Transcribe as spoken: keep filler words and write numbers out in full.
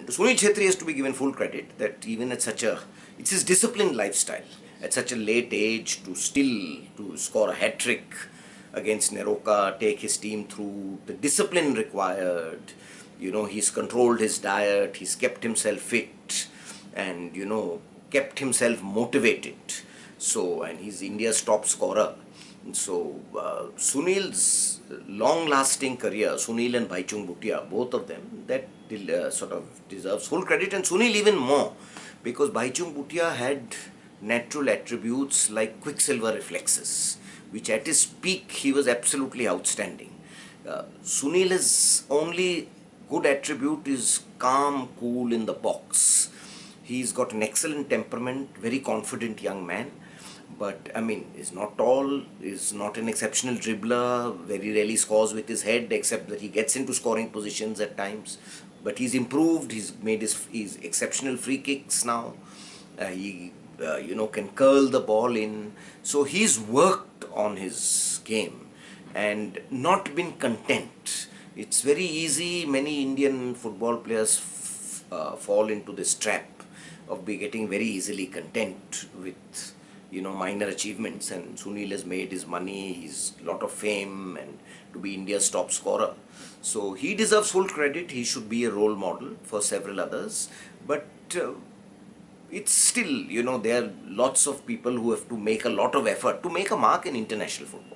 Sunil Chhetri has to be given full credit that even at such a, it's his disciplined lifestyle, at such a late age to still to score a hat-trick against Neroka, take his team through the discipline required. You know, he's controlled his diet, he's kept himself fit, and you know, kept himself motivated. So, and he's India's top scorer. So, uh, Sunil's long-lasting career, Sunil and Bhaichung Bhutia, both of them, that uh, sort of deserves full credit, and Sunil even more, because Bhaichung Bhutia had natural attributes like quicksilver reflexes, which at his peak he was absolutely outstanding. Uh, Sunil's only good attribute is calm, cool in the box. He's got an excellent temperament, very confident young man. But I mean, is not tall, is not an exceptional dribbler, very rarely scores with his head, except that he gets into scoring positions at times. But he's improved, he's made his, his exceptional free kicks now. Uh, he, uh, you know, can curl the ball in. So he's worked on his game and not been content. It's very easy, many Indian football players f uh, fall into this trap of be getting very easily content with, you know, minor achievements, and Sunil has made his money, he's a lot of fame, and to be India's top scorer. So he deserves full credit, he should be a role model for several others, but uh, it's still, you know, there are lots of people who have to make a lot of effort to make a mark in international football.